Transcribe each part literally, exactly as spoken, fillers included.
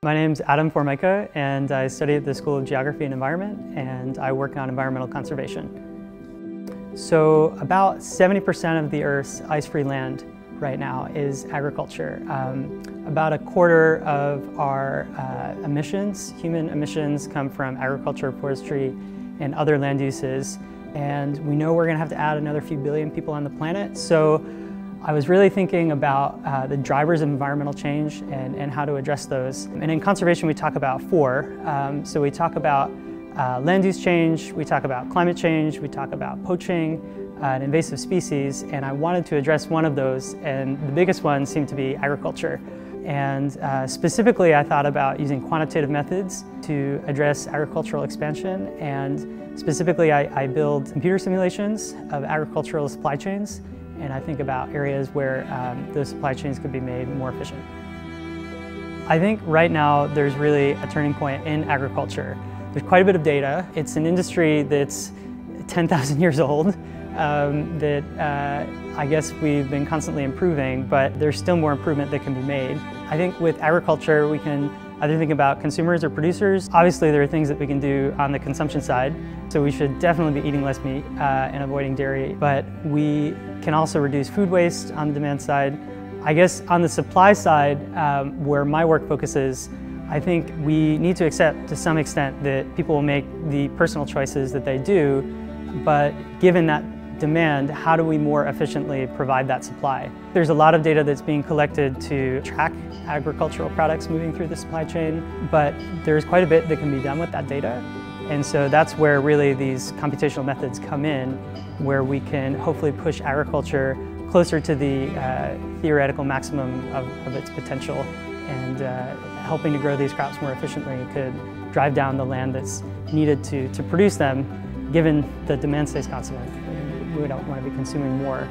My name's Adam Formica, and I study at the School of Geography and Environment, and I work on environmental conservation. So about seventy percent of the Earth's ice-free land right now is agriculture. Um, about a quarter of our uh, emissions, human emissions, come from agriculture, forestry, and other land uses. And we know we're going to have to add another few billion people on the planet. So I was really thinking about uh, the drivers of environmental change and, and how to address those. And in conservation, we talk about four. Um, so we talk about uh, land use change, we talk about climate change, we talk about poaching, uh, and invasive species. And I wanted to address one of those, and the biggest one seemed to be agriculture. And uh, specifically, I thought about using quantitative methods to address agricultural expansion. And specifically, I, I build computer simulations of agricultural supply chains. And I think about areas where um, those supply chains could be made more efficient. I think right now there's really a turning point in agriculture. There's quite a bit of data. It's an industry that's ten thousand years old, um, that uh, I guess we've been constantly improving, but there's still more improvement that can be made. I think with agriculture we can either think about consumers or producers. Obviously there are things that we can do on the consumption side, so we should definitely be eating less meat uh, and avoiding dairy, but we can also reduce food waste on the demand side. I guess on the supply side, um, where my work focuses, I think we need to accept to some extent that people will make the personal choices that they do, but given that demand, how do we more efficiently provide that supply? There's a lot of data that's being collected to track agricultural products moving through the supply chain, but there's quite a bit that can be done with that data. And so that's where really these computational methods come in, where we can hopefully push agriculture closer to the uh, theoretical maximum of, of its potential, and uh, helping to grow these crops more efficiently could drive down the land that's needed to, to produce them, given the demand stays constant. We don't want to be consuming more.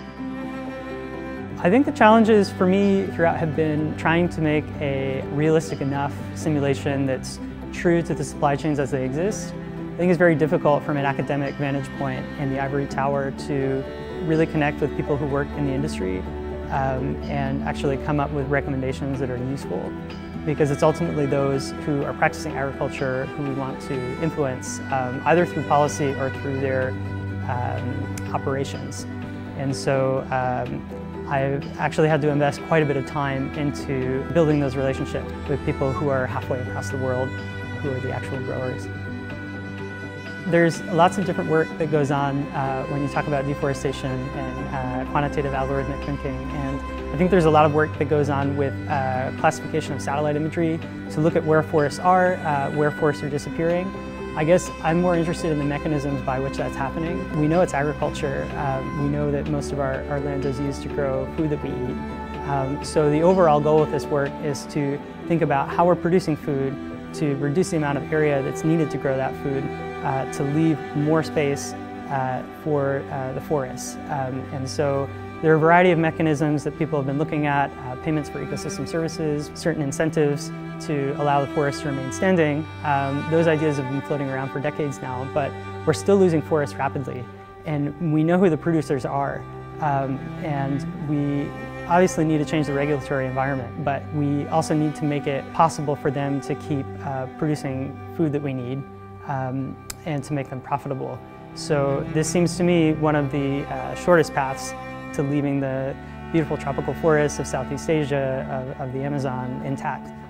I think the challenges for me throughout have been trying to make a realistic enough simulation that's true to the supply chains as they exist. I think it's very difficult from an academic vantage point in the ivory tower to really connect with people who work in the industry um, and actually come up with recommendations that are useful, because it's ultimately those who are practicing agriculture who we want to influence, um, either through policy or through their um, operations. And so um, I've actually had to invest quite a bit of time into building those relationships with people who are halfway across the world, who are the actual growers. There's lots of different work that goes on uh, when you talk about deforestation and uh, quantitative algorithmic thinking. And I think there's a lot of work that goes on with uh, classification of satellite imagery to look at where forests are, uh, where forests are disappearing. I guess I'm more interested in the mechanisms by which that's happening. We know it's agriculture. Um, we know that most of our, our land is used to grow food that we eat. Um, so the overall goal with this work is to think about how we're producing food, to reduce the amount of area that's needed to grow that food, uh, to leave more space uh, for uh, the forests. Um, and so there are a variety of mechanisms that people have been looking at, uh, payments for ecosystem services, certain incentives to allow the forest to remain standing. Um, those ideas have been floating around for decades now, but we're still losing forests rapidly. And we know who the producers are. Um, and we obviously need to change the regulatory environment, but we also need to make it possible for them to keep uh, producing food that we need um, and to make them profitable. So this seems to me one of the uh, shortest paths to leaving the beautiful tropical forests of Southeast Asia, of, of the Amazon, intact.